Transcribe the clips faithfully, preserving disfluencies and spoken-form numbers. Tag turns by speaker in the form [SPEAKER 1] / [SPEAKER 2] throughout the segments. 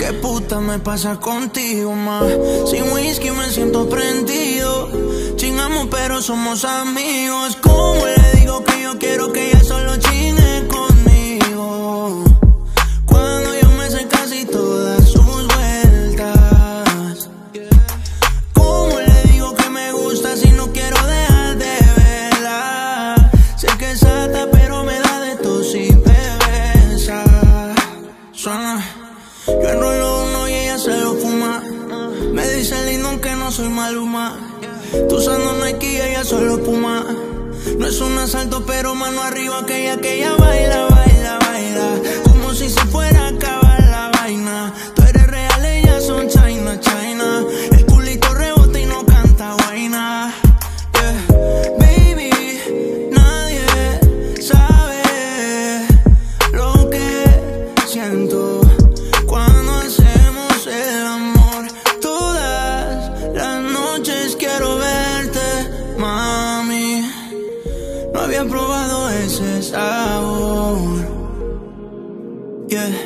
[SPEAKER 1] ¿Qué puta me pasa contigo, ma? Sin whisky me siento prendido. Chingamos pero somos amigos. ¿Cómo le digo que yo quiero que ella solo chingue conmigo? Cuando yo me sé casi todas sus vueltas. ¿Cómo le digo que me gusta si no quiero dejar de verla? Sé que es alta pero me da de tos y me besa. Suena. Yo enrolo uno y ella se lo fuma. Me dice lindo aunque no soy maluma. Tú usando Nike y ella solo Puma. No es un asalto pero mano arriba que ella, que ella baila, baila, baila. Como si se fuera a acabar la vaina. Tú eres real, ellas son China, China. El culito rebota y no canta vaina. Yeah. Baby, nadie sabe lo que siento cuando hacemos el amor. Todas las noches quiero verte, mami. No había probado ese sabor. Yeah.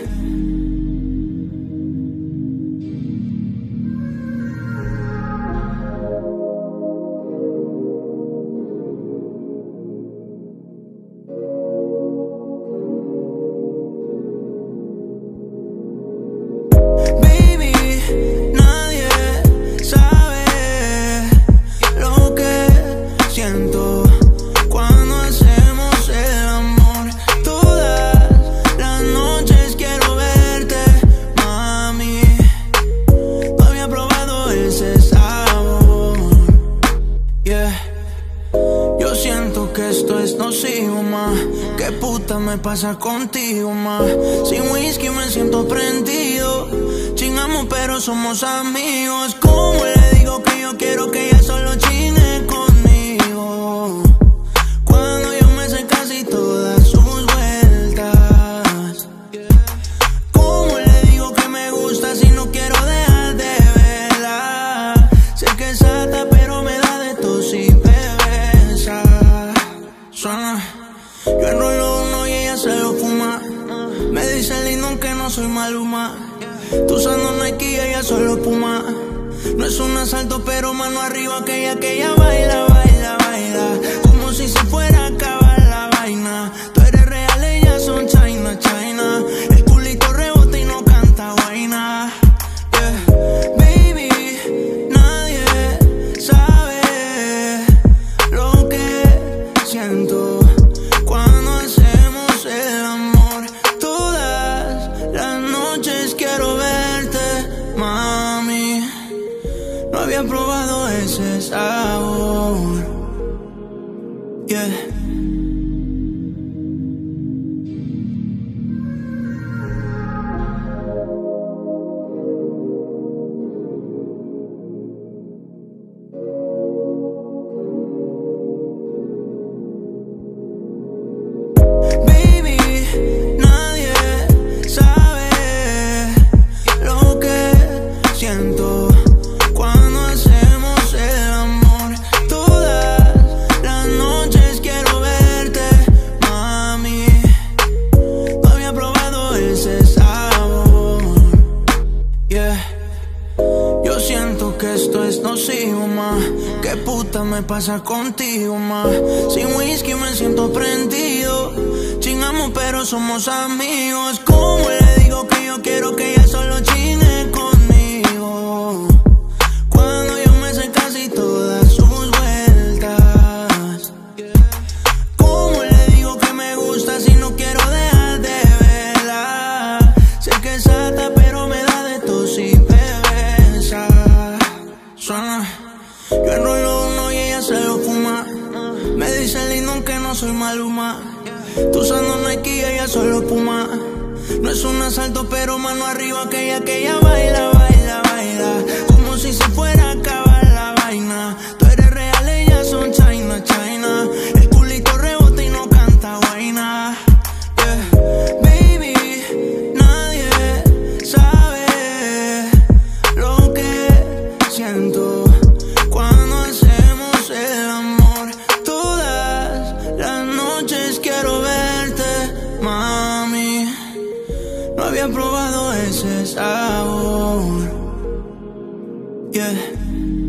[SPEAKER 1] ¿Qué puta me pasa contigo, ma? Sin whisky me siento prendido. Chingamos pero somos amigos. ¿Cómo le digo que yo quiero que ella solo chingue conmigo? Cuando yo me sé casi todas sus vueltas. ¿Cómo le digo que me gusta si no quiero dejar de verla? Sé que es alta pero me da de tos y me besa. Suena. Yo enrolo uno y ella se lo fuma. Me dice lindo aunque no soy maluma. Tú usando Nike y ella solo Puma. No es un asalto pero mano arriba que ella, que ella baila, baila, baila. Como si se fuera a acabar la vaina. Tú eres real, ellas son China, China. El culito rebota y no canta vaina. Yeah. Baby, nadie sabe lo que siento cuando hacemos el amor. Todas las noches quiero verte, mami. No había probado ese sabor. Yeah. Cuando hacemos el amor, todas las noches quiero verte, mami. No había probado ese sabor. Yeah. Yo siento que esto es nocivo, ma. ¿Qué puta me pasa contigo, ma? Sin whisky me siento prendido. Chingamos pero somos amigos. ¿Cómo le digo que yo quiero que ella solo chingue conmigo? Cuando yo me sé casi todas sus vueltas. ¿Cómo le digo que me gusta si no quiero dejar de verla? Sé que es alta pero me da de tos y me besa. Suena. Yo enrolo uno y ella se lo fuma. Me dice lindo aunque no soy maluma. Tú usando Nike y ella solo Puma. No es un asalto pero mano arriba que ella, que ella baila, baila, baila. Como si se fuera a acabar la vaina. Tú eres real, ellas son China, China. El culito rebota y no canta vaina. Yeah. Baby, nadie sabe lo que siento cuando hacemos el amor. Todas las noches quiero verte, mami. No había había probado ese sabor. Yeah.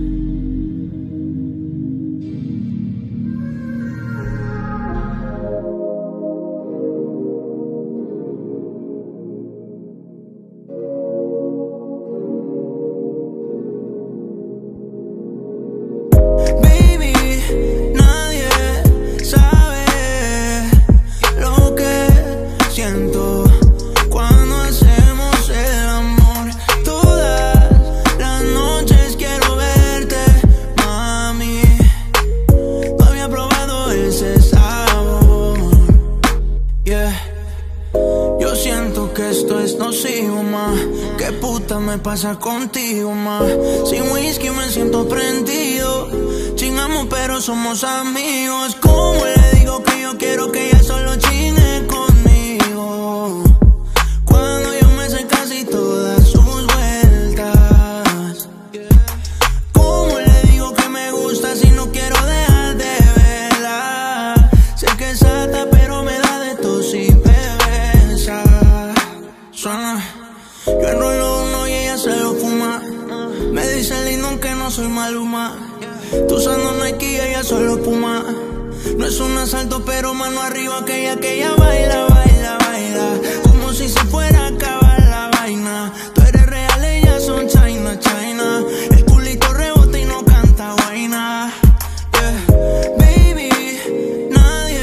[SPEAKER 2] ¿Qué puta me pasa contigo, ma? Sin whisky me siento prendido. Chingamos pero somos amigos. ¿Cómo le digo que yo quiero que ella solo chingue conmigo? Cuando yo me sé casi todas sus vueltas. ¿Cómo le digo que me gusta si no quiero dejar de verla? Sé que es sata pero me da de tos y me besa. Suena. Yo enrollo uno y ella se lo fuma. Me dice lindo aunque no soy maluma. Tú usando Nike y ella solo Puma. No es un asalto pero mano arriba que ella, que ella baila, baila, baila. Como si se fuera a acabar la vaina. Tú eres real, ellas son China, China. El culito rebota y no canta vaina. Yeah. Baby, nadie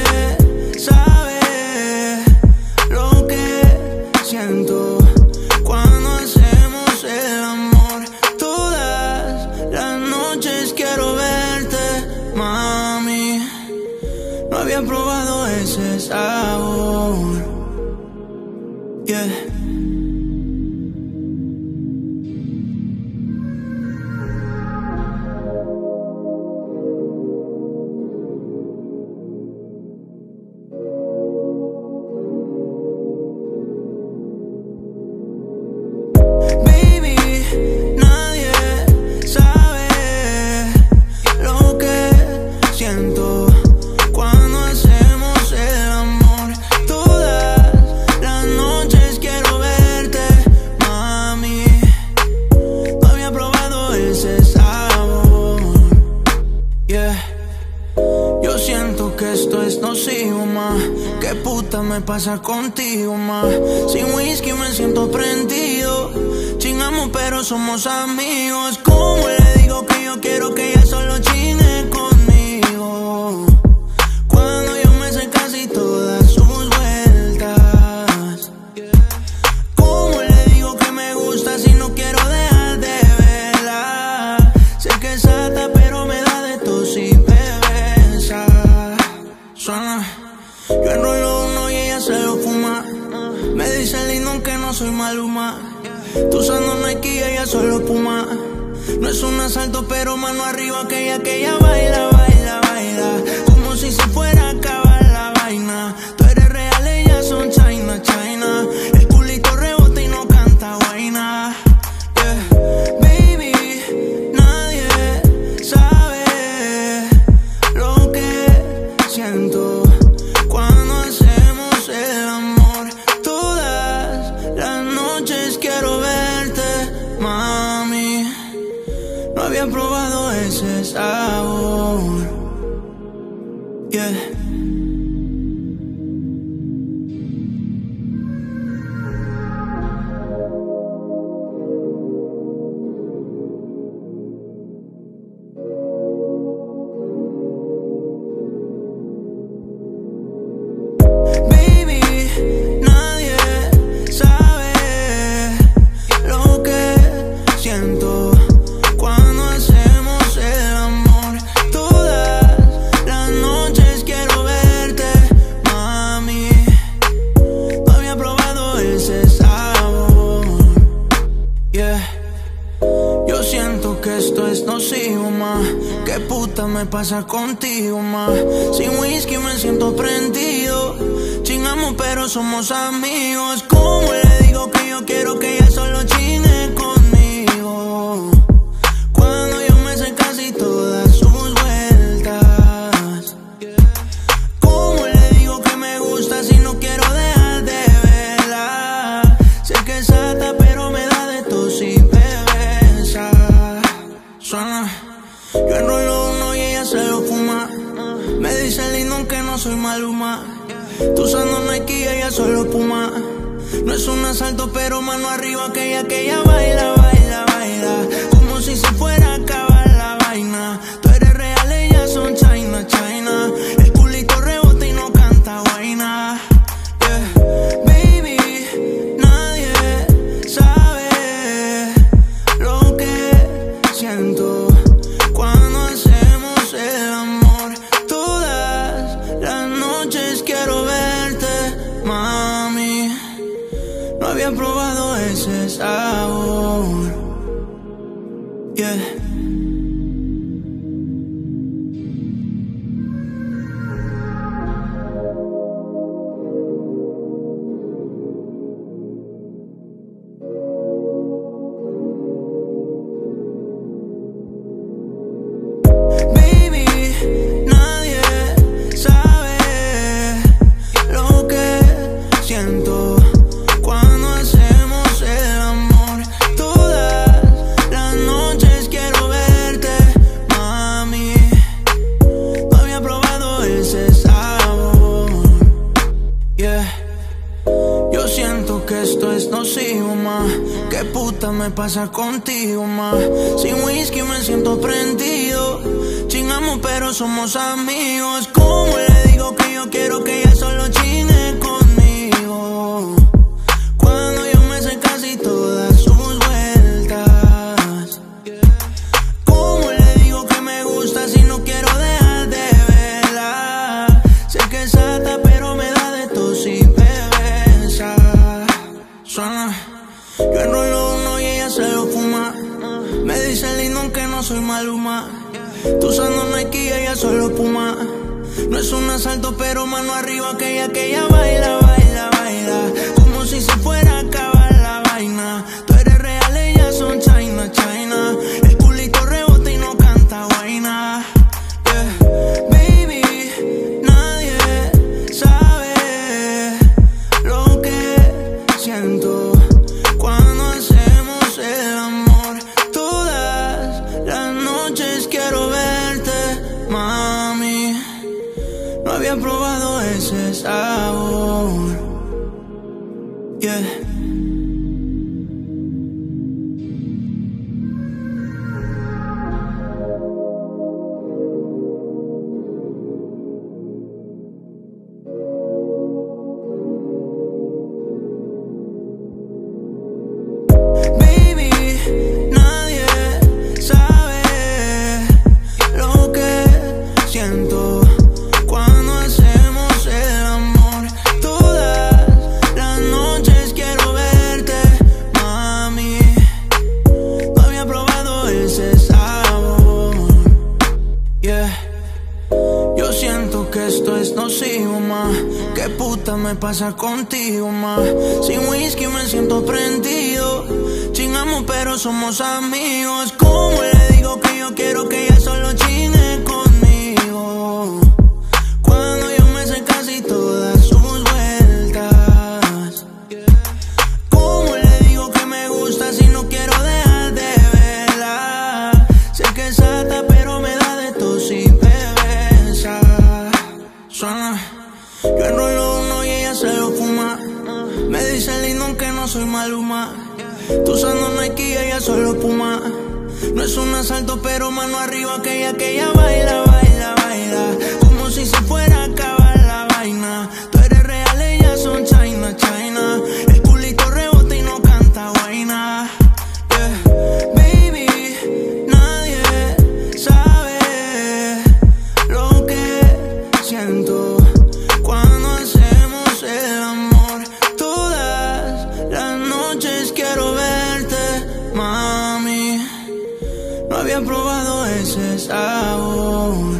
[SPEAKER 2] sabe lo que siento cuando hacemos el amor. Todas las noches quiero verte, mami. No había probado ese sabor. Yeah. Yo siento que esto es nocivo, ma. ¿Qué puta me pasa contigo, ma? Sin whisky me siento prendido. Chingamos pero somos amigos. ¿Cómo le digo que yo quiero que ella solo chingue conmigo? Cuando yo me sé casi todas sus vueltas. ¿Cómo le digo que me gusta si no quiero dejar de verla? Sé que es sata pero me da de tos y me besa. Suena. Yo enrollo uno y ella se lo fuma. Me dice lindo aunque no soy maluma. Tú usando Nike y ella solo Puma. No es un asalto pero mano arriba que ella, que ella baila, baila, baila. Como si se fuera a acabar la vaina. Tú eres real, ellas son China, China. El culito rebota y no canta vaina. Yeah. Baby, nadie sabe lo que siento cuando hacemos el amor. Todas las noches quiero verte, mami. No había probado ese sabor. Yeah. Yo siento que esto es nocivo, ma. ¿Qué puta me pasa contigo, ma? Sin whisky me siento prendido. Chingamos pero somos amigos. ¿Cómo le digo que yo quiero que ella solo chingue conmigo? Cuando yo me sé casi todas sus vueltas. ¿Cómo le digo que me gusta si no quiero dejar de verla? Sé que Maluma. Tú usando Nike y ella solo Puma. No es un asalto, pero mano arriba, que ella, que ella baila, baila, baila. Como si se fuera a acabar la vaina. Tú eres real, ellas son China, China. El culito rebota y no canta vaina. Yeah. Baby, nadie sabe lo que siento cuando hacemos el amor. Todas las noches quiero verte, mami. No había probado ese sabor. Yeah. Baby, nadie sabe lo que siento cuando hacemos el amor. Todas las noches quiero verte, mami. No había probado ese sabor. Yeah. Yo siento que esto es nocivo, ma. ¿Qué puta me pasa contigo, ma? Sin whisky me siento prendido. Chingamos pero somos amigos. ¿Cómo le digo que yo quiero que ella solo chingue conmigo? Cuando yo me sé casi todas sus vueltas. ¿Cómo le digo que me gusta si no quiero dejar de verla? Sé que es sata pero me da de tos y me besa. Suena. Yo enrolo uno y ella se lo fuma. Me dice lindo aunque no soy Maluma. Tú usando Nike y ella solo Puma. No es un asalto pero mano arriba, que ella, que ella baila, baila, baila. Como si se fuera a acabar la vaina. Tú eres real, ellas son China, China. El culito rebota y no canta vaina. Yeah. Baby, nadie sabe lo que siento cuando hacemos el amor. Todas las noches quiero verte, mami. No había probado ese sabor. Yeah. Baby, nadie sabe lo que siento cuando hacemos el amor. Todas las noches quiero verte, mami. No había probado ese sabor. Yeah. Yo siento que esto es nocivo, ma. ¿Qué puta me pasa contigo, ma? Sin whisky me siento prendido. Chingamos pero somos amigos. ¿Cómo le digo que yo quiero que ella solo chingue conmigo? Cuando yo me sé casi todas sus vueltas. ¿Cómo le digo que me gusta si no quiero dejar de verla? Sé que es sata pero me da de tos y me besa. Suena. Yo enrolo uno y ella se lo fuma. Me dice lindo aunque no soy Maluma. Tú usando Nike y ella solo Puma. No es un asalto pero mano arriba, que ella, que ella baila, baila, baila. Como si se fuera a acabar la vaina. Tú eres real, ellas son China, China. El culito rebota y no canta vaina. Yeah. Baby, nadie sabe lo que siento cuando hacemos el amor. Todas las noches quiero verte, mami. No había probado ese sabor.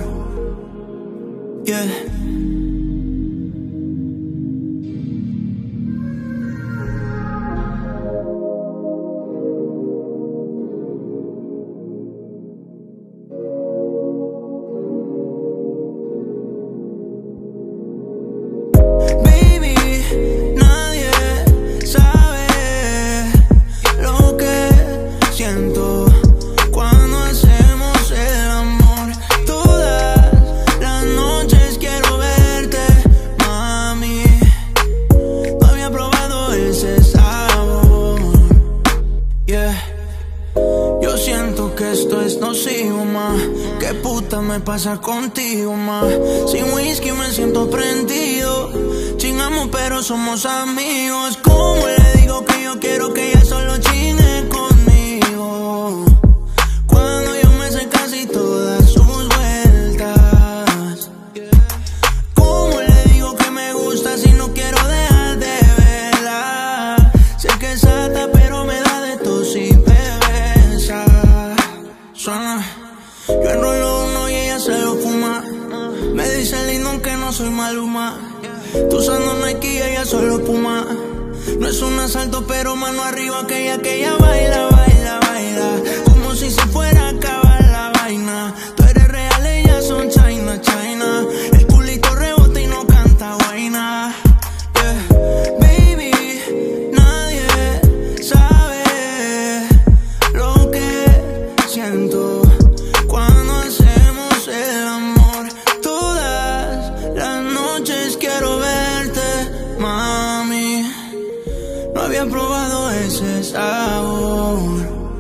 [SPEAKER 2] me pasa contigo, ma. Sin whisky me siento prendido. Chingamos pero somos amigos. ¿Cómo le digo que yo quiero que ella solo chingue conmigo? Cuando yo me sé casi todas sus vueltas. ¿Cómo le digo que me gusta si no quiero dejar de verla? Sé que es sata pero me da de tos y me besa. Suena. Yo enrolo uno y ella se lo fuma. Me dice lindo aunque no soy Maluma. Tú usando Nike y ella solo Puma. No es un asalto pero mano arriba, aquella que ella baila, baila, baila. Como si se fuera a acabar la vaina. Tú eres real, ellas son China, China. El culito rebota y no canta vaina. Yeah. Baby, nadie sabe lo que siento cuando hacemos el amor. Todas las noches quiero verte, mami. No había probado ese sabor.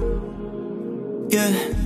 [SPEAKER 2] Yeah.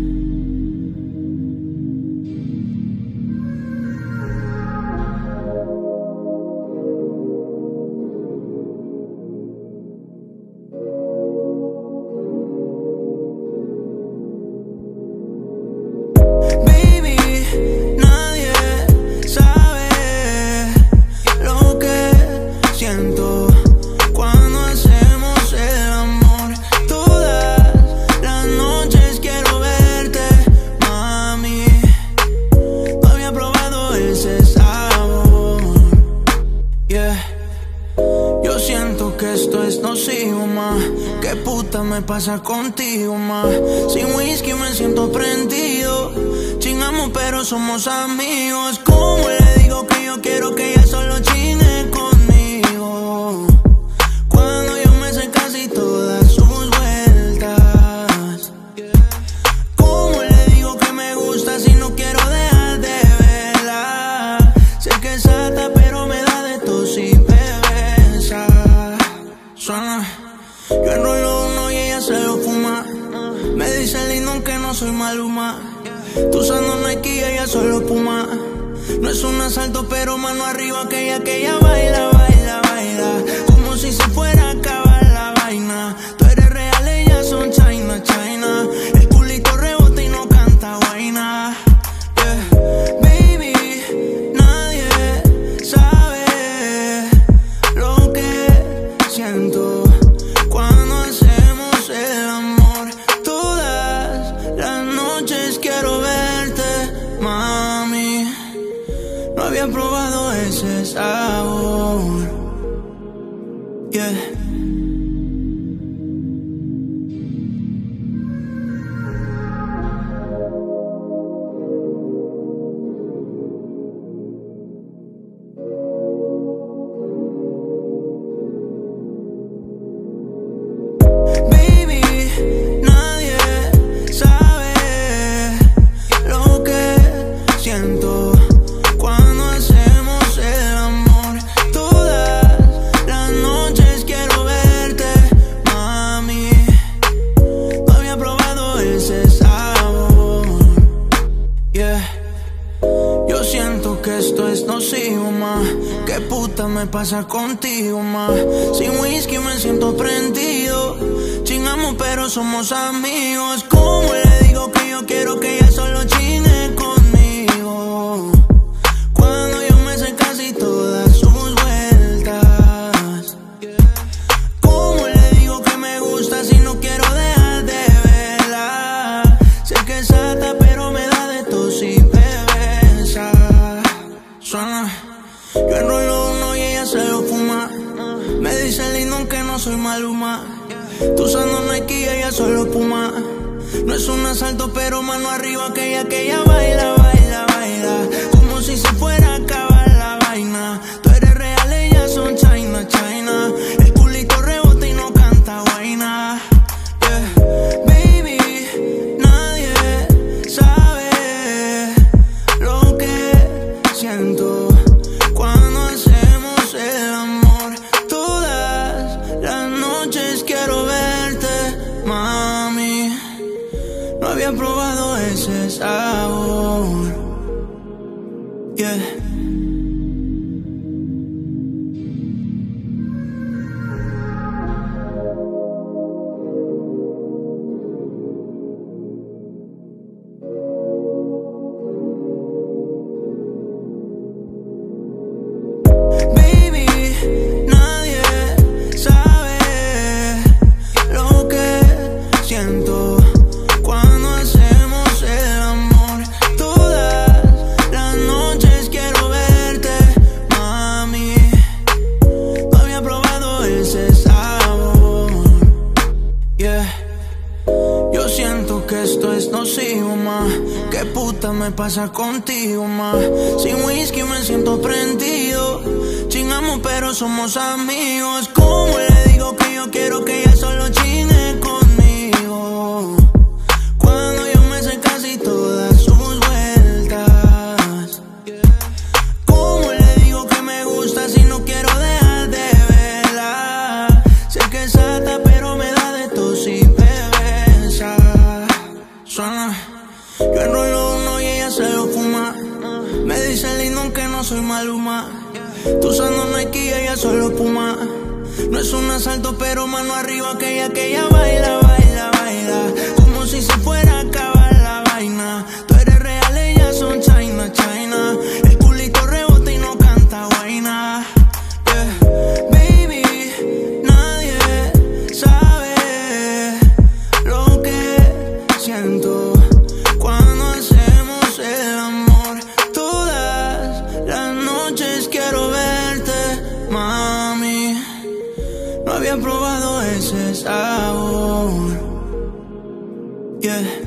[SPEAKER 2] Esto es nocivo, ma. ¿Qué puta me pasa contigo, ma? Sin whisky me siento prendido. Chingamos pero somos amigos. ¿Cómo le digo que yo quiero que ella solo chingue conmigo? Cuando yo me sé casi todas sus vueltas. ¿Cómo le digo que me gusta si no quiero dejar de verla? Sé que es sata pero me da de tos y me besa. Suena. Yo enrolo uno y ella se lo fuma. Me dice lindo aunque no soy Maluma. Tú usando Nike y ella solo Puma. No es un asalto pero mano arriba, aquella que ella baila, baila, baila. Como si se fuera a acabar la vaina. Tú eres real, ellas son China, China. El culito rebota y no canta vaina. Yeah. Baby, nadie sabe lo que siento cuando hacemos el amor. Todas las noches quiero verte, mami. No había probado ese sabor. Yeah. Yo siento que esto es nocivo, ma. ¿Qué puta me pasa contigo, ma? Sin whisky me siento prendido. Chingamos pero somos amigos. ¿Cómo le digo que yo quiero que ella solo chingue conmigo? Cuando yo me sé casi todas sus vueltas. ¿Cómo le digo que me gusta si no quiero dejar de verla? Sé que es sata pero me da de tos y me besa. Suena. Yo enrolo uno y ella se lo fuma. Me dice lindo aunque no soy Maluma. Tú usando Nike y ella solo Puma. No es un asalto pero mano arriba, aquella que ella baila, baila, baila. Como si se fuera a acabar la vaina. Tú eres real, ellas son China, China. El culito rebota y no canta vaina. Yeah. Baby, nadie sabe lo que siento cuando hacemos el amor. Todas las noches quiero verte, mami. No había probado ese sabor. pasa contigo, ma. Sin whisky me siento prendido. Chingamos pero somos amigos. ¿Cómo le digo que yo quiero que ella solo chingue conmigo? Cuando yo me sé casi todas sus vueltas. ¿Cómo le digo que me gusta si no quiero dejar de verla? Sé que es sata pero me da de tos y me besa. Suena. Yo enrolo uno y ella se lo fuma. Me dice lindo aunque no soy Maluma. Tú usando Nike y ella solo Puma. No es un asalto pero mano arriba, aquella que ella baila, baila, baila. Como si se fuera a acabar la vaina. Tú eres real, ellas son China, China. El culito rebota y no canta vaina. Yeah. Baby, nadie sabe lo que siento cuando hacemos el amor. Todas las noches quiero verte, mami. No había probado ese sabor. Yeah.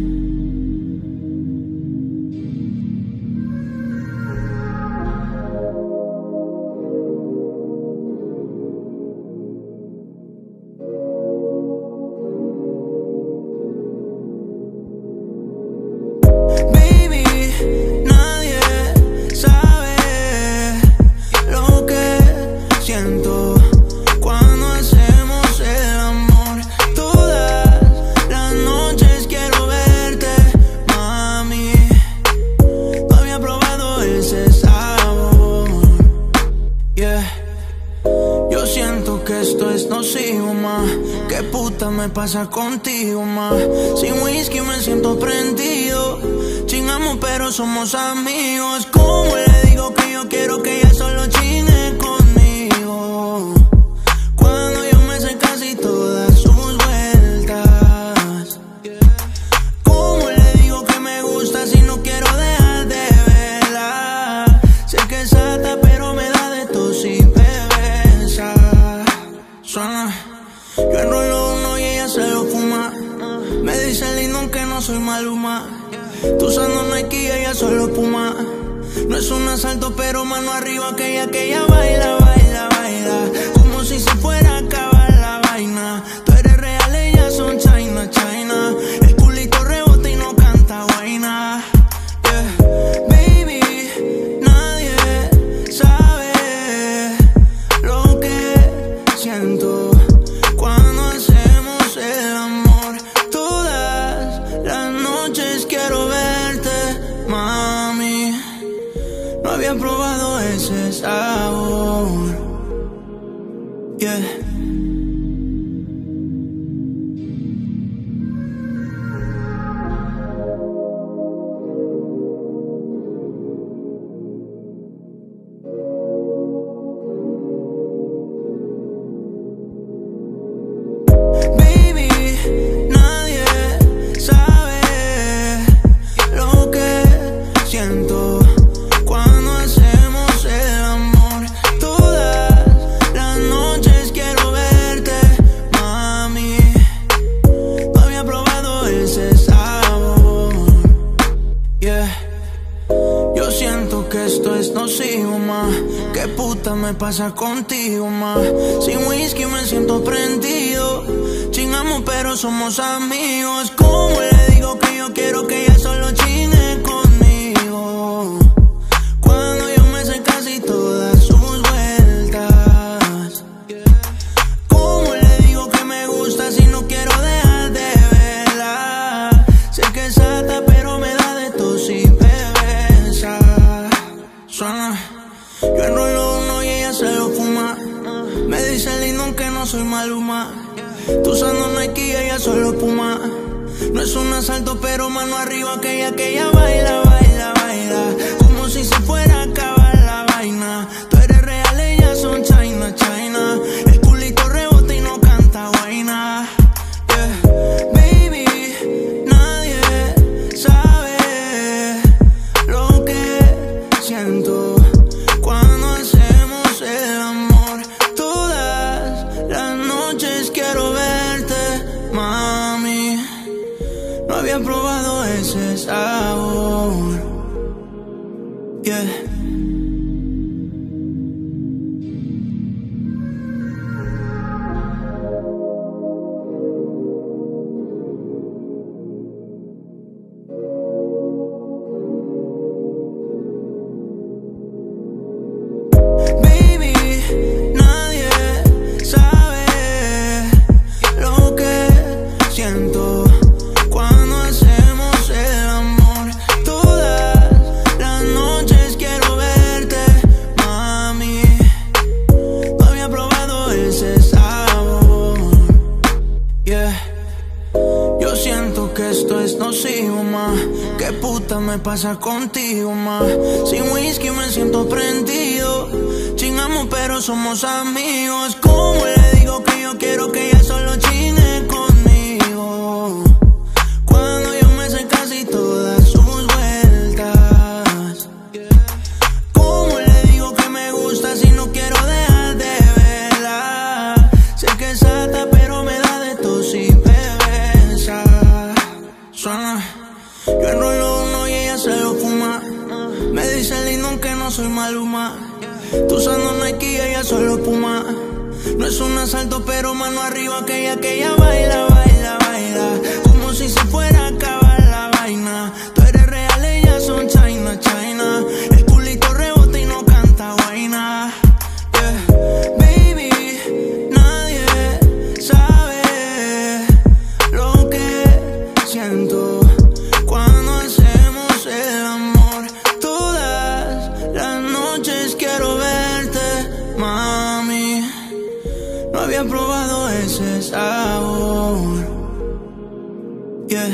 [SPEAKER 2] ¿Qué puta me pasa contigo, ma? Sin whisky me siento prendido. Chingamos pero somos amigos. ¿Cómo le digo que yo quiero que ella solo chingue conmigo? Cuando yo me sé casi todas sus vueltas. ¿Cómo le digo que me gusta si no quiero dejar de verla? Sé que es sata pero me da de tos y me besa. Suena. Yo enrolo uno y ella se lo fuma. Me dice lindo aunque no soy Maluma. Tú usando Nike y ella solo Puma. No es un asalto pero mano arriba, aquella que ella baila, baila, baila. Como si se fuera a acabar la vaina. Tú eres real, ellas son China, China. El culito rebota y no canta vaina. Yeah. Baby, nadie sabe lo que siento cuando hacemos el amor. Todas las noches quiero verte, mami. No había probado ese sabor. Yeah. Cuando hacemos el amor, todas las noches quiero verte, mami. No había probado ese sabor. Yeah. Yo siento que esto es nocivo, ma. ¿Qué puta me pasa contigo, ma? Sin whisky me siento prendido. Chingamos pero somos amigos. ¿Cómo le digo que yo quiero que ella solo chingue conmigo? Cuando yo me sé casi todas sus vueltas. ¿Cómo le digo que me gusta si no quiero dejar de verla? Sé que es sata pero me da de tos y me besa. Suena. Yo enrolo uno y ella se lo fuma. Me dice lindo aunque no soy Maluma. Tú usando Nike y ella solo Puma. No es un asalto pero mano arriba, aquella que ella baila, baila, baila. Como si se fuera a acabar la vaina. Tú eres real, ellas son China, China. El culito rebota y no canta vaina. Yeah. Baby, nadie sabe lo que siento cuando hacemos el amor. Todas las noches quiero verte, mami. No había probado ese sabor. pasa contigo, ma. Sin whisky me siento prendido. Chingamos pero somos amigos. ¿Cómo le digo que yo quiero que ella solo chingue conmigo? Cuando yo me sé casi todas sus vueltas. ¿Cómo le digo que me gusta si no quiero dejar de verla? Sé que es sata pero me da de tos y me besa. Suena. Yo enrolo uno y ella se lo fuma. Me dice lindo aunque no soy Maluma. Tú usando Nike y ella solo Puma. No es un asalto pero mano arriba, que ella, que ella baila, baila, baila. Como si se fuera a acabar la vaina. Tú eres real, ellas son China, China. El culito rebota y no canta vaina. Yeah. Baby, nadie sabe lo que siento cuando hacemos el amor. Todas las noches quiero verte, mami. No había probado ese sabor. Yeah.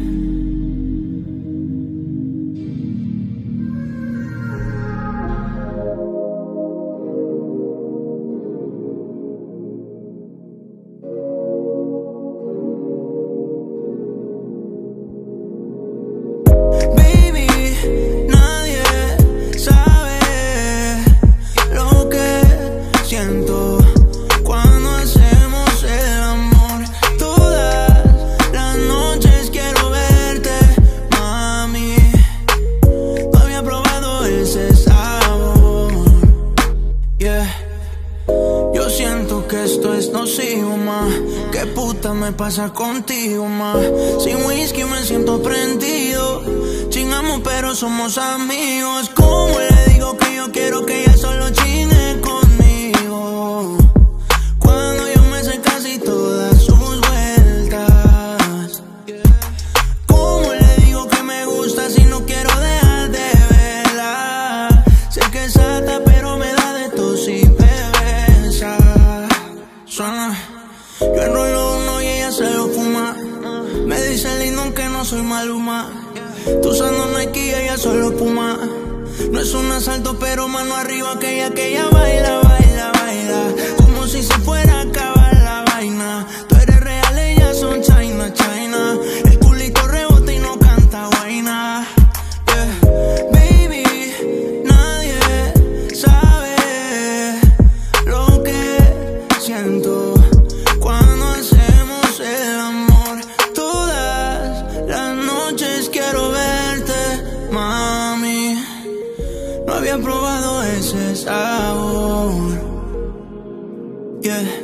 [SPEAKER 2] Yo siento que esto es nocivo, ma. ¿Qué puta me pasa contigo, ma? Sin whisky me siento prendido. Chingamos pero somos amigos. ¿Cómo le digo que yo quiero que ella solo chingue conmigo? Cuando yo me sé casi todas sus vueltas. ¿Cómo le digo que me gusta si no quiero dejar de verla? Sé que es sata pero me da de tos y me besa. Suena. Yo enrolo uno y ella se lo fuma. Me dice lindo aunque no soy Maluma. Tú usando Nike y ella solo Puma. No es un asalto pero mano arriba, que ella, que ella baila, baila, baila. Como si se fuera a acabar la vaina. Tú eres real, ellas son China, China. El culito rebota y no canta vaina. Yeah. Baby, nadie sabe lo que siento cuando hacemos el amor. Todas las noches quiero verte, mami. No había probado ese sabor. Yeah.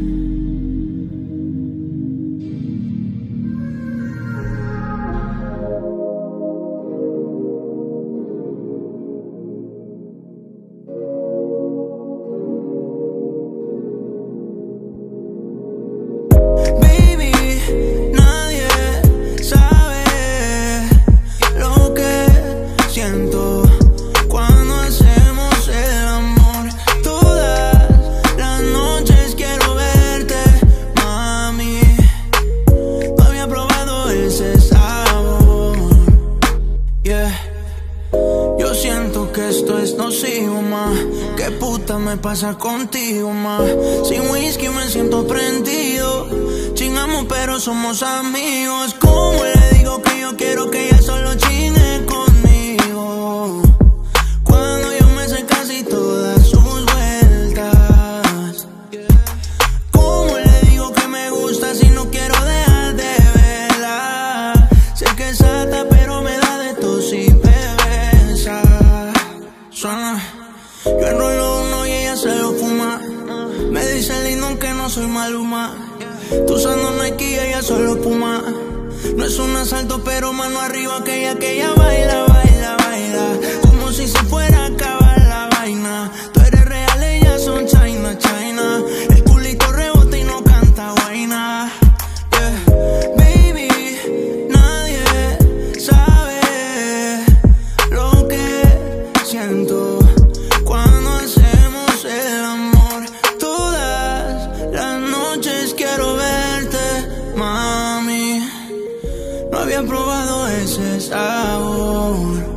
[SPEAKER 2] Yo siento que esto es nocivo, ma. ¿Qué puta me pasa contigo, ma? Sin whisky me siento prendido. Chingamos pero somos amigos. ¿Cómo le digo que yo quiero que ella solo chingue conmigo? Cuando yo me sé casi todas sus vueltas. ¿Cómo le digo que me gusta si no quiero dejar de verla? Sé que es sata pero me da de tos y me besa. Suena. Yo enrolo uno y ella se lo fuma. Me dice lindo aunque no soy Maluma. Tú usando Nike y ella solo Puma. No es un asalto pero mano arriba, que ella, que ella baila, baila, baila. Como si se fuera a acabar la vaina. Tú eres real, ellas son China, China. El culito rebota y no canta vaina. Yeah. Baby, nadie sabe lo que siento cuando hacemos el amor. Todas las noches quiero verte, mami. No había probado ese sabor.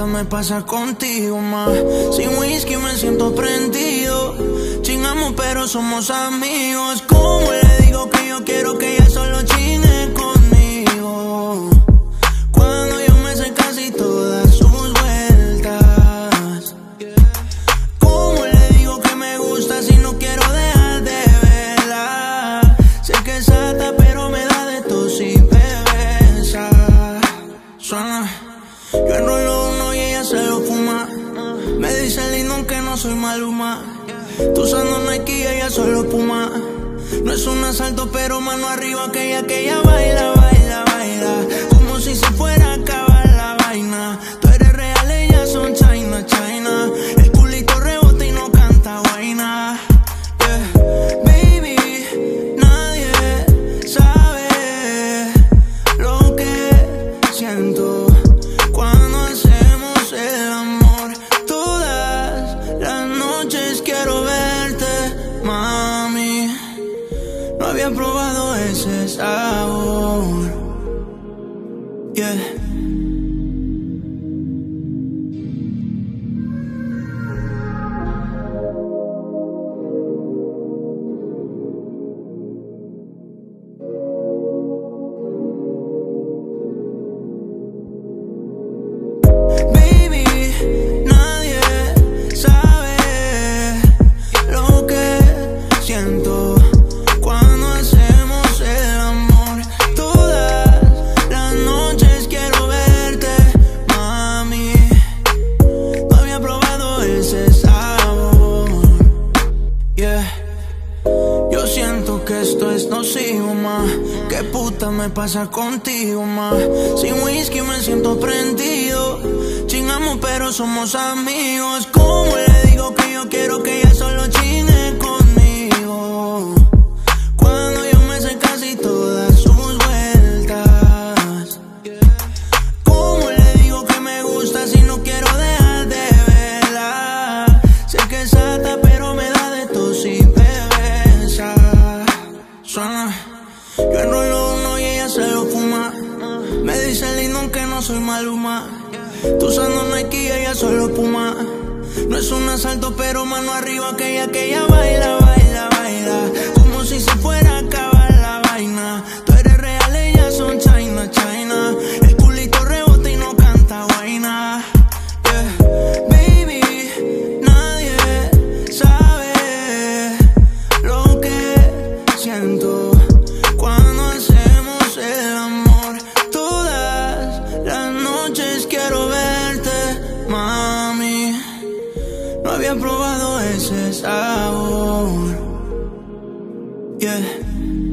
[SPEAKER 2] me pasa contigo, ma? Sin whisky me siento prendido. Chingamos pero somos amigos. ¿Cómo le digo que yo quiero que ella solo chingue conmigo? Cuando yo me sé casi todas sus vueltas. ¿Cómo le digo que me gusta si no quiero dejar de verla? Sé que es alta pero me da de tos y me besa. Suena. Yo enrollo uno y ella se lo fuma. Me dice lindo aunque no soy Maluma. Tú usando Nike y ella solo Puma. No es un asalto pero mano arriba que ella, que ella baila, baila, baila. Como si se fuera a acabar la vaina. Tú eres real, ellas son China, China. El culito rebota y no canta vaina. Yeah. Baby, nadie sabe lo que siento cuando hacemos el amor. Todas las noches quiero verte, mami. No había probado ese sabor. Yeah. ¿Qué puta me pasa contigo, ma? Sin whisky me siento prendido. Chingamos pero somos amigos. ¿Cómo le digo que yo quiero que ella solo chingue conmigo? Cuando yo me sé casi todas sus vueltas. ¿Cómo le digo que me gusta si no quiero dejar de verla? Sé que es alta pero me da de tos y me besa. Suena. Yo enrollo uno y ella se lo fuma. Me dice lindo aunque no soy Maluma. Tú usando Nike y ella solo Puma. No es un asalto pero mano arriba que ella, que ella baila, baila, baila. Como si se fuera a acabar la vaina. Tú eres real, ellas son China, China. El culito rebota y no canta vaina. Yeah. Baby, nadie sabe lo que siento cuando hacemos el amor. Todas las noches quiero verte, mami. No había probado ese sabor. Yeah.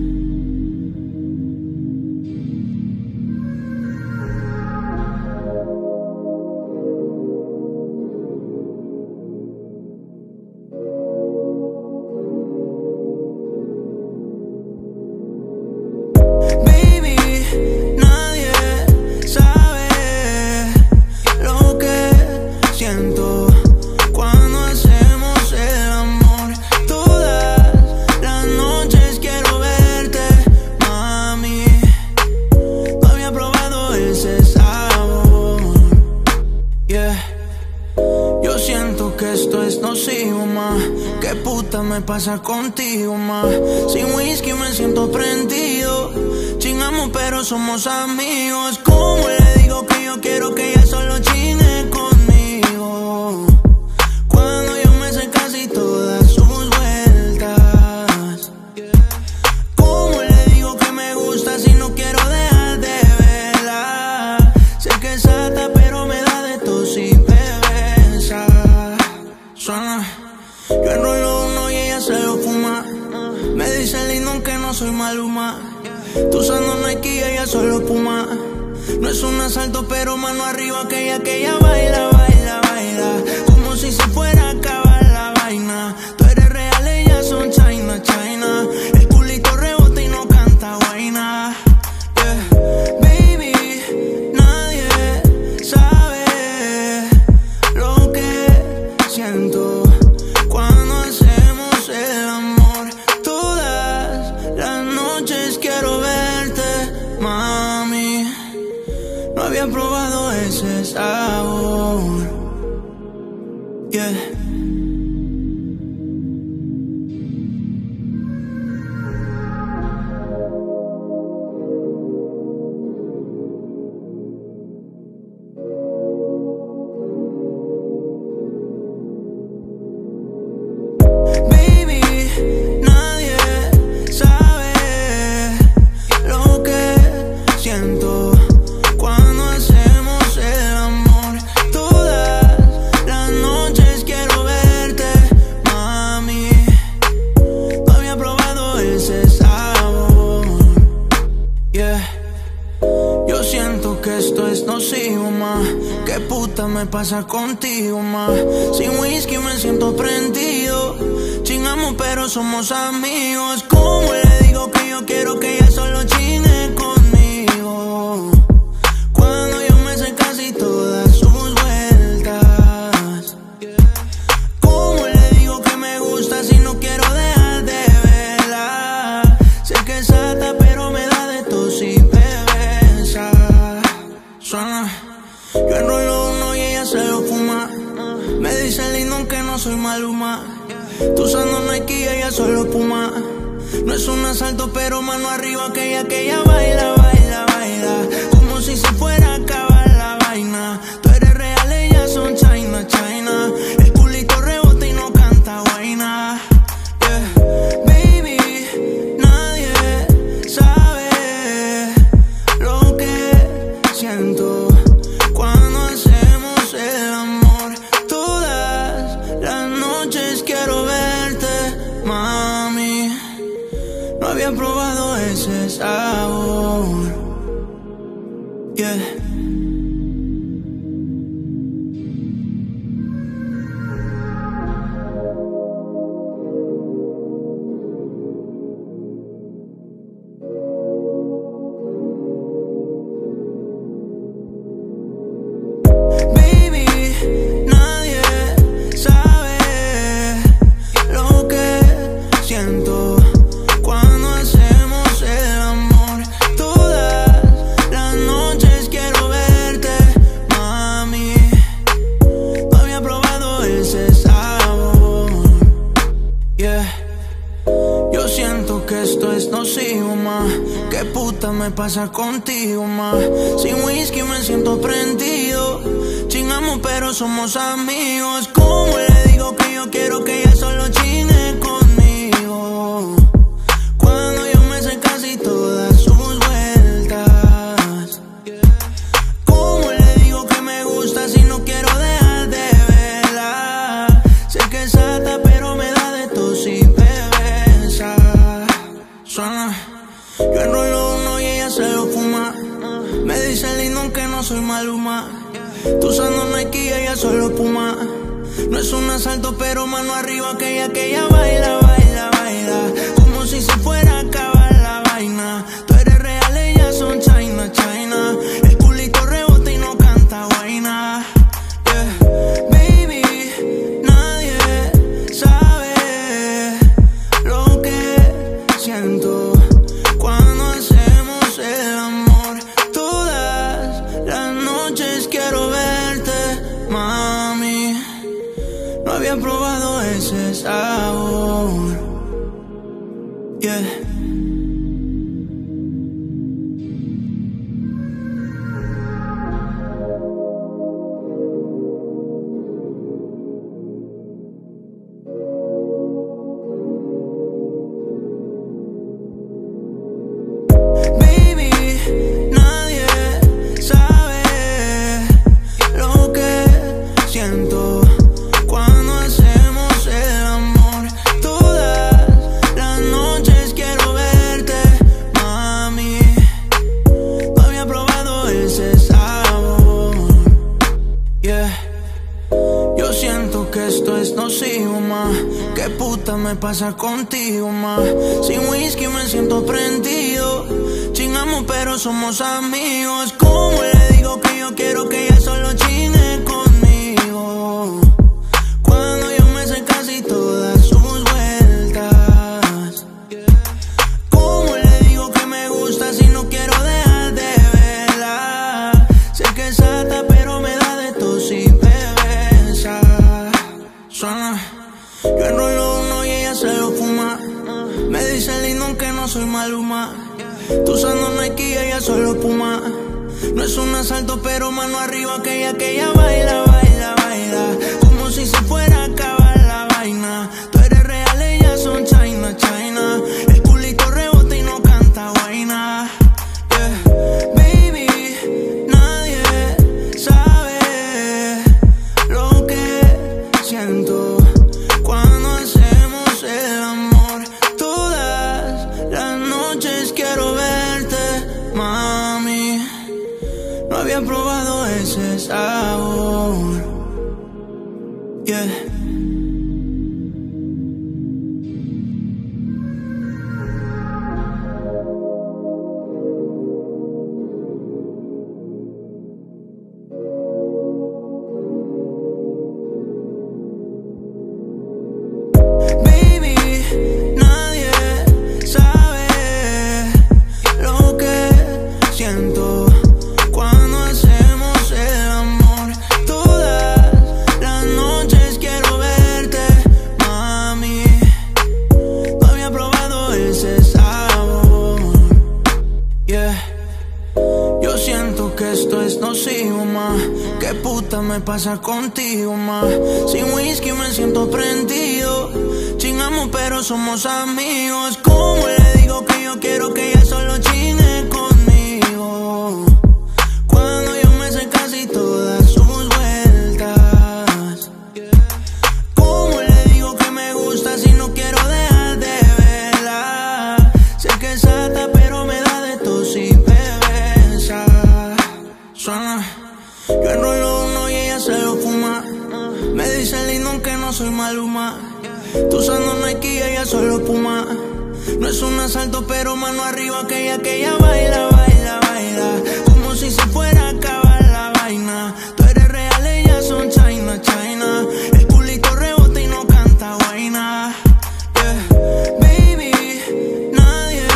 [SPEAKER 2] ¿Qué puta me pasa contigo, ma? Sin whisky me siento prendido. Chingamos pero somos amigos. ¿Cómo le digo que yo quiero que ella solo chingue conmigo? Cuando yo me sé casi todas sus vueltas. ¿Cómo le digo que me gusta si no quiero dejar de verla? Sé que es alta pero me da de tos y me besa. Suena. Yo enrollo uno y ella se lo fuma. Me dice lindo aunque no soy Maluma. Tú usando Nike y ella solo Puma. No es un asalto pero mano arriba que ella, que ella baila, baila, baila. Como si se fuera a acabar la vaina. Tú eres real, ellas son China, China. El culito rebota y no canta vaina. Yeah. Baby, nadie sabe lo que siento cuando hacemos el amor. Todas las noches quiero verte, mami. No había probado ese sabor. Yeah.
[SPEAKER 1] ¿Qué puta me pasa contigo, ma? Sin whisky me siento prendido. Chingamos pero somos amigos. ¿Cómo le digo que yo quiero que ella solo chingue conmigo? Cuando yo me sé casi todas sus vueltas. ¿Cómo le digo que me gusta si no quiero dejar de verla? Sé que es alta pero me da de tos y me besa. Suena. Yo enrolo uno y ella se lo fuma. Me dice lindo aunque no soy maluma. Tú usando Nike y ella solo Puma. No es un asalto pero mano arriba, que ella, que ella baila, baila, baila. Como si se fuera a acabar la vaina. Tú eres real, ellas son China, China. El culito rebota y no canta vaina. Yeah. Baby, nadie sabe lo que siento cuando hacemos el amor. Todas las noches quiero verte, mami. No había probado ese sabor. Yeah. Yo siento que esto es nocivo, ma. ¿Qué puta me pasa contigo, ma? Sin whisky me siento prendido. Chingamos pero somos amigos. ¿Cómo le digo que yo quiero que ella solo chingue conmigo? Cuando yo me sé casi todas sus vueltas. ¿Cómo le digo que me gusta si no quiero dejar de verla? Sé que es alta pero me da de tos y me besa. Suena. Yo enrolo uno y ella se lo fuma. Me dice lindo aunque no soy maluma. Tú usando Nike y ella solo Puma. No es un asalto pero mano arriba, que ella, que ella baila, baila, baila. Como si se fuera a acabar la vaina. Tú eres real, ellas son China, China. El culito rebota y no canta vaina. Yeah. Baby, nadie sabe lo que siento cuando hacemos el amor. Todas las noches quiero verte, mami. No había probado ese sabor. Yeah. Yo siento que esto es nocivo, ma. ¿Qué puta me pasa contigo, ma? Sin whisky me siento prendido. Chingamos pero somos amigos. ¿Cómo le digo que yo quiero que ella solo chingue conmigo? Cuando yo me sé casi todas sus vueltas. ¿Cómo le digo que me gusta si no quiero dejar de verla? Sé que es alta pero
[SPEAKER 2] aunque no soy Maluma. Tú usando Nike y ella solo Puma. No es un asalto, pero mano arriba, que ella, que ella baila, baila, baila. Como si se fuera a acabar la vaina. Tú eres real, ellas son China, China. El culito rebota y no canta vaina. Yeah. Baby, nadie sabe lo que siento cuando hacemos el amor. Todas las noches quiero verte, mami. No había probado ese sabor. Yeah. Baby, nadie sabe lo que siento cuando hacemos el amor. Todas las noches quiero verte, mami. No había probado ese sabor. Yeah. Yo siento que esto es nocivo, ma. ¿Qué puta me pasa contigo, ma? Sin whisky me siento prendido. Chingamos pero somos amigos. ¿Cómo le digo que yo quiero que ella solo chingue conmigo? Cuando yo me sé casi todas sus vueltas. ¿Cómo le digo que me gusta si no quiero dejar de verla? Sé que es sata pero me da de tos y me besa. Suena. Yo enrolo uno y ella se lo fuma. Me dice lindo aunque no soy Maluma. Tú usando Nike y ella solo Puma. No es un asalto pero mano arriba, que ella, que ella baila, baila, baila. Como si se fuera a acabar la vaina. Tú eres real, ellas son China, China. El culito rebota y no canta vaina. Yeah. Baby, nadie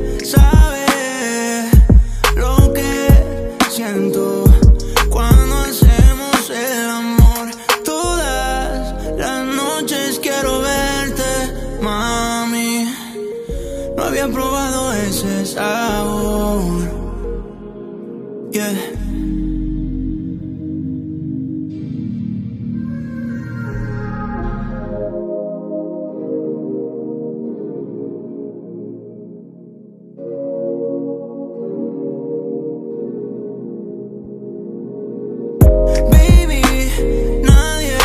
[SPEAKER 2] sabe lo que siento cuando hacemos el amor. Todas las noches quiero verte, mami. No había probado ese sabor. Yeah. Baby, nadie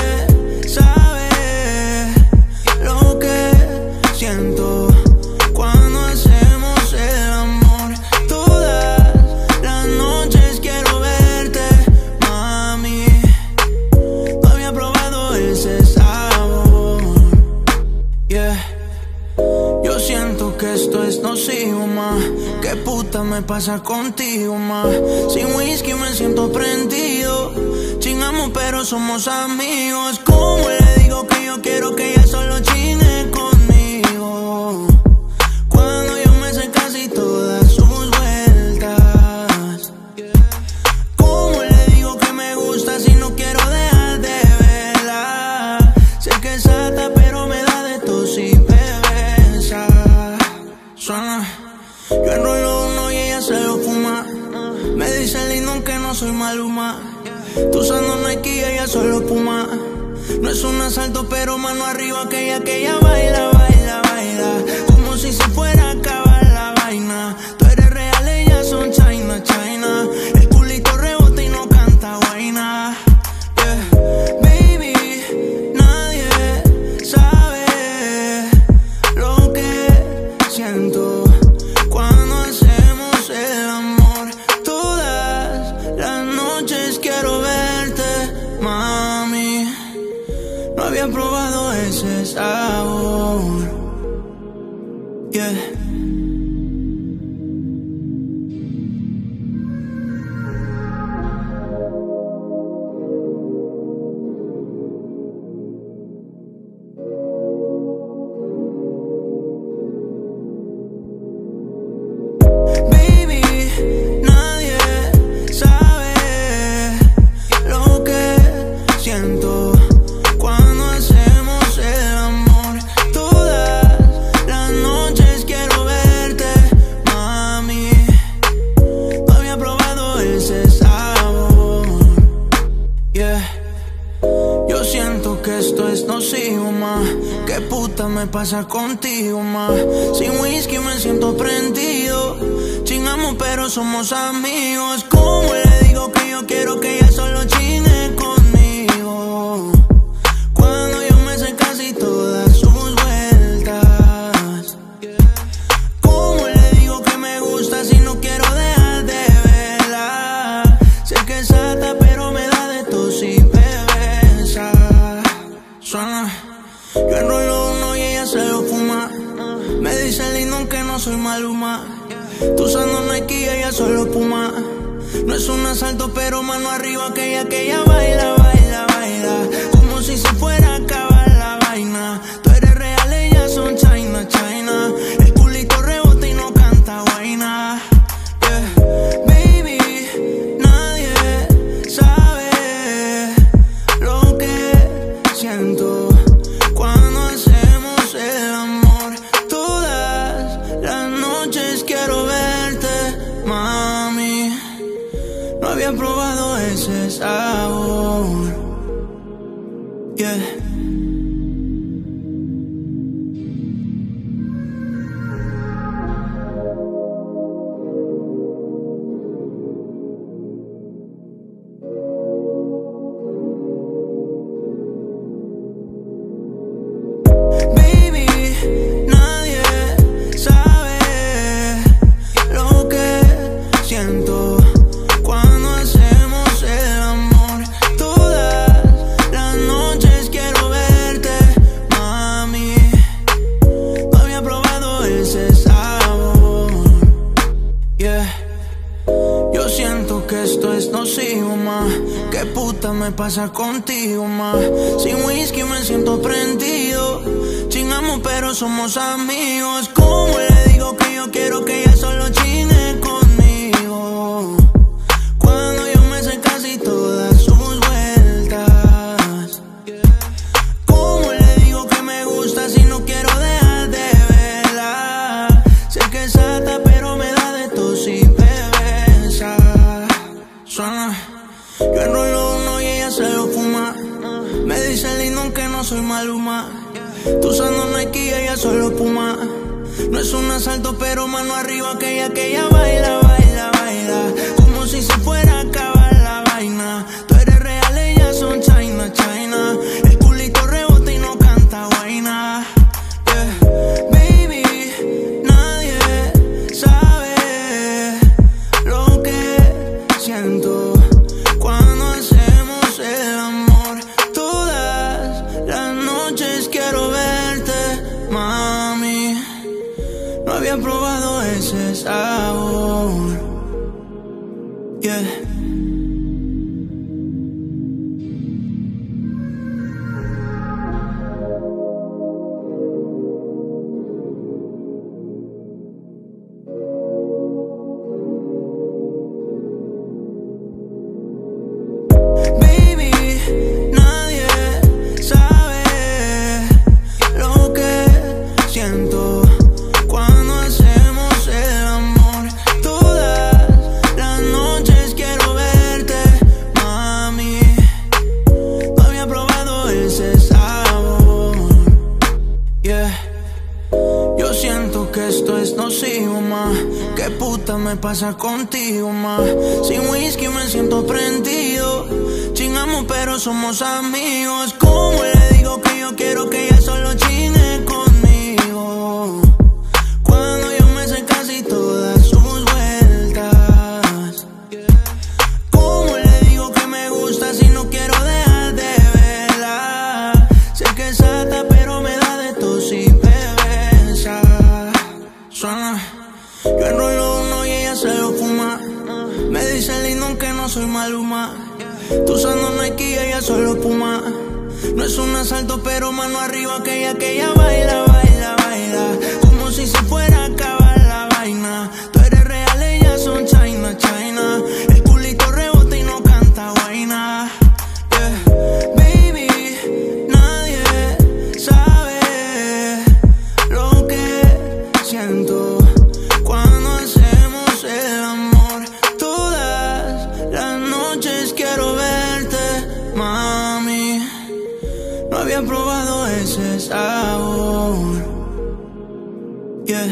[SPEAKER 2] sabe lo que siento cuando hacemos el amor. Todas las noches quiero verte, mami. No había probado ese sabor. Yeah. Yo siento que esto es nocivo, ma. ¿Qué puta me pasa contigo, ma? Sin whisky me siento prendido. Chingamos pero somos amigos. ¿Cómo le digo que yo quiero que ella solo chingue conmigo? Cuando yo me sé casi todas sus vueltas. ¿Cómo le digo que me gusta si no quiero dejar de verla? Sé que es sata pero me da de tos y me besa. Suena. Yo enrolo uno y ella se lo fuma. Me dice lindo aunque no soy Maluma. Tú usando Nike y ella solo Puma. No es un asalto pero mano arriba, que ella, que ella baila, baila, baila. Como si se fuera a acabar la vaina. Tú eres real, ellas son China, China. El culito rebota y no canta vaina. Yeah. Baby, nadie sabe lo que siento cuando hacemos el amor. Todas las noches quiero verte, mami. No había probado ese sabor. Yeah.
[SPEAKER 1] Quiero ver
[SPEAKER 2] pasa contigo, ma. Sin whisky me siento prendido. Chingamos pero somos amigos. ¿Cómo le digo que yo quiero que ella solo chingue conmigo? Cuando yo me sé casi todas sus vueltas. ¿Cómo le digo que me gusta si no quiero dejar de verla? Sé que es sata pero me da de tos y me besa. Suena. Yo enrolo uno y ella se lo fuma. Me dice lindo aunque no soy Maluma. Tú usando Nike y ella solo Puma. No es un asalto pero mano arriba, aquella que ella baila, baila, baila. Como si se fuera a acabar la vaina. Tú eres real, ellas son China, China. El culito rebota y no canta vaina. Yeah. Baby, nadie sabe lo que siento cuando hacemos el amor. Todas las noches quiero verte, mami. No había probado ese sabor. Yeah. Yo siento que esto es nocivo, ma. ¿Qué puta me pasa contigo, ma? Sin whisky me siento prendido. Chingamos pero somos amigos. ¿Cómo le digo que yo quiero que ella solo chingue conmigo? Cuando yo me sé casi todas sus vueltas. ¿Cómo le digo que me gusta si no quiero dejar de verla? Sé que es sata pero me da de tos y suena. Yo enrolo uno y ella se lo fuma. Me dice lindo aunque no soy Maluma. Tú usando Nike y ella solo Puma. No es un asalto pero mano arriba, aquella que ella baila, baila, baila. Como si se fuera a acabar la vaina. Tú eres real, ellas son China, China. El culito rebota y no canta vaina. Yeah. Baby, nadie sabe lo que siento cuando hacemos el amor. Todas las noches quiero verte, mami. No había probado ese sabor. Yeah. Yo siento que esto es nocivo, ma. ¿Qué puta me pasa contigo, ma? Sin whisky me siento prendido. Chingamos pero somos amigos. ¿Cómo le digo que yo quiero que ella solo chingue conmigo? Cuando yo me sé casi todas sus vueltas. ¿Cómo le digo que me gusta si no quiero dejar de verla? Sé que es sata pero me da de tos y me besa. Suena. Yo enrolo uno y ella se lo fuma. Me dice lindo aunque no soy Maluma. Tú usando Nike y ella solo Puma. No es un asalto pero mano arriba, aquella que ella baila, baila, baila. Como si se fuera a acabar la vaina. Tú eres real, ellas son China, China. El culito rebota y no canta vaina. Yeah. Baby, nadie sabe lo que siento cuando hacemos el amor. Todas las noches quiero verte, mami. No había probado ese sabor. Yeah.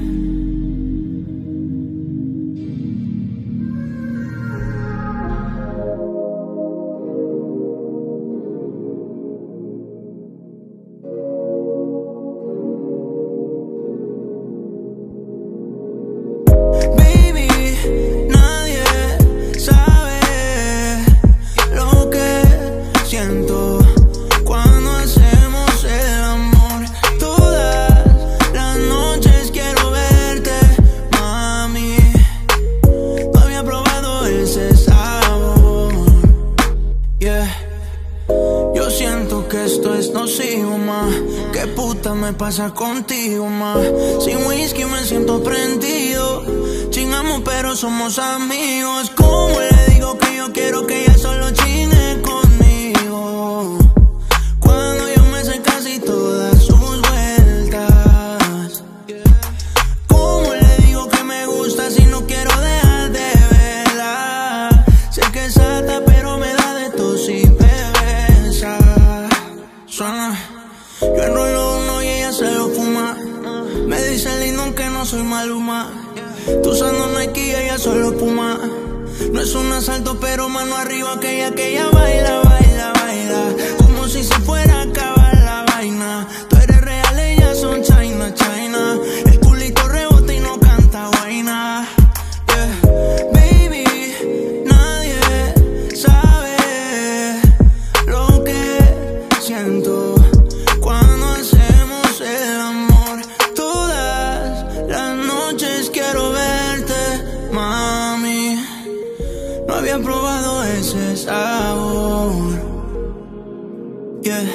[SPEAKER 1] Esto es nocivo, ma. ¿Qué puta me pasa contigo, ma? Sin whisky me siento prendido. Chingamos pero somos amigos. ¿Cómo le digo que yo quiero que ella solo chingue conmigo? Cuando yo me sé casi todas sus vueltas. ¿Cómo le digo que me gusta si no quiero dejar de verla? Sé que es alta pero me da de tos y me besa. Suena. Yo enrolo uno y ella se lo fuma. Me dice lindo aunque no soy Maluma. Tú usando Nike y ella solo Puma. No es un asalto pero mano arriba que ella, que ella baila, baila, baila. Como si se fuera a acabar la vaina. Tú eres real, ellas son China, China. El culito rebota y no canta vaina. Yeah. Baby, nadie sabe lo que siento cuando hacemos el amor. Todas las noches quiero verte, mami. No había probado ese sabor. Yeah.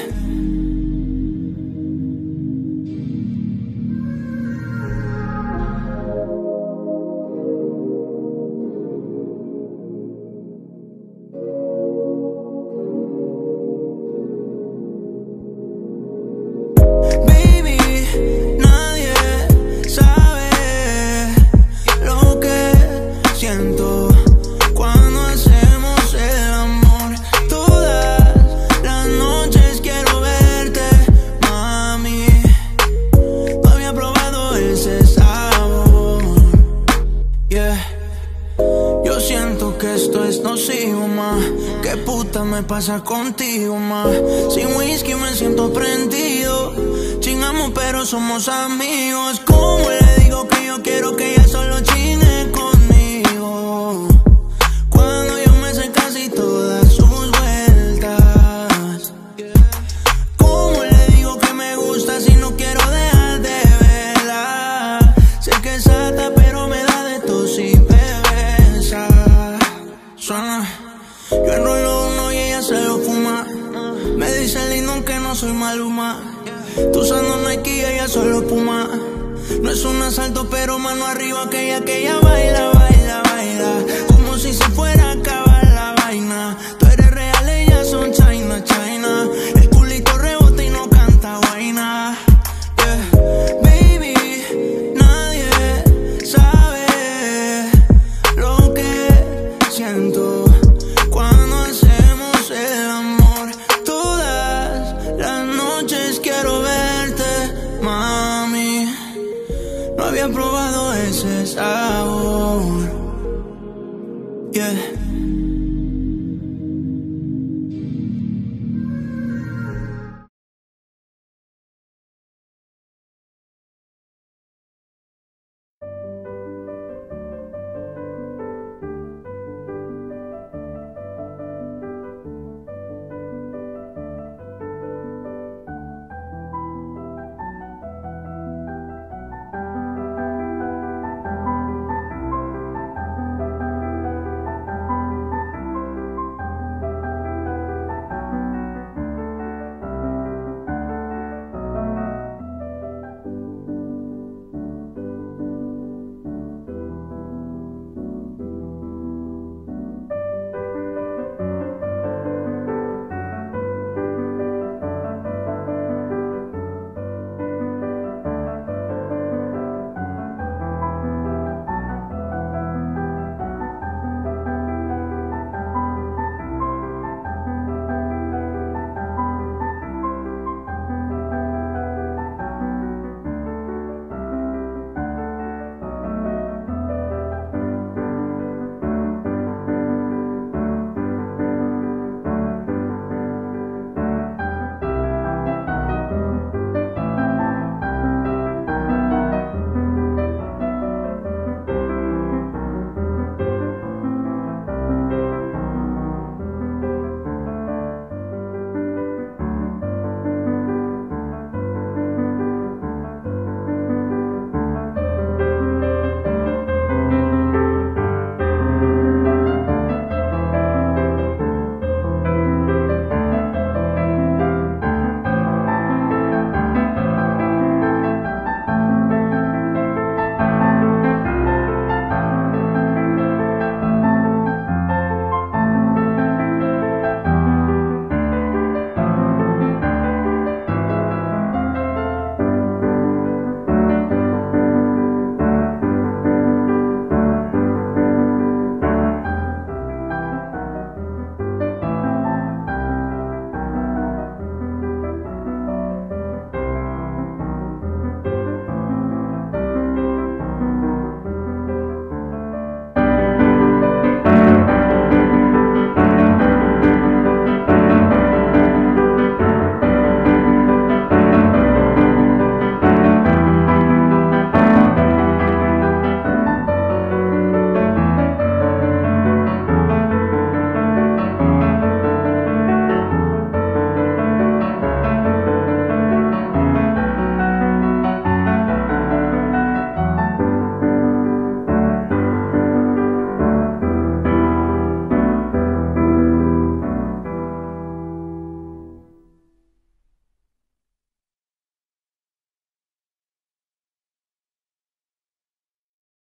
[SPEAKER 1] Yo siento que esto es nocivo, ma. ¿Qué puta me pasa contigo, ma? Sin whisky me siento prendido. Chingamos pero somos amigos. ¿Cómo le digo que yo quiero que ella solo chingue conmigo? Cuando yo me sé casi todas sus vueltas. ¿Cómo le digo que me gusta si no quiero dejar de verla? Sé que es alta pero me da de tos y me besa. Suena. Yo enrolo uno y ella se lo fuma. Me dice lindo aunque no soy Maluma. Tú usando Nike y ella solo Puma. No es un asalto pero mano arriba que ella, que ella baila, baila, baila. Como si se fuera a acabar la vaina. Tú eres real, ellas son China, China. El culito rebota y no canta vaina. Yeah. Baby, nadie sabe lo que siento cuando hacemos el amor. Todas las noches quiero verte, mami. No había probado ese sabor. Yeah.